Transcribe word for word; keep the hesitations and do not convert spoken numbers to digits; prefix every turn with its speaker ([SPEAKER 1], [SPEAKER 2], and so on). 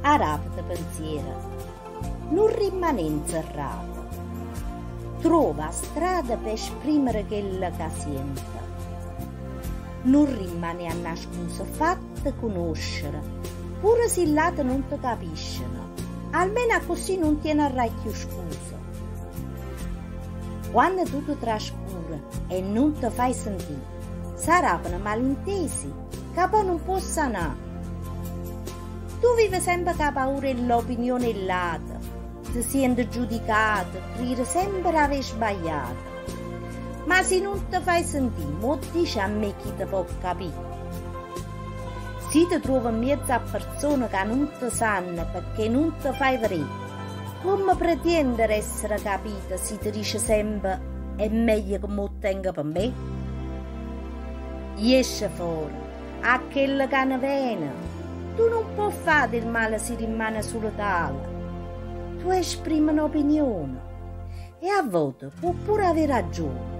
[SPEAKER 1] a rapida pensiero, non rimane inserrato, trova strada per esprimere quella che sente, non rimane a nascosto, fatta conoscere, pure se l'altro non ti capiscono, almeno così non ti ne più scusa. Quando tu ti trascuri e non ti fai sentire, saranno malintesi che poi non possono andare. Tu vivi sempre con la paura e l'opinione illata, ti senti giudicato, credi sempre di aver sbagliato. Ma se non ti fai sentire, mo dici a me chi ti può capire. Se ti trovi in mezzo a persone che non ti sanno perché non ti fai vedere, come pretendi di essere capita se ti dici sempre è meglio che mo tenga per me? Esci fuori, a quello che ne viene. Tu non puoi fare del male se rimane sulla tavola. Tu esprimi un'opinione e a volte può pure avere ragione.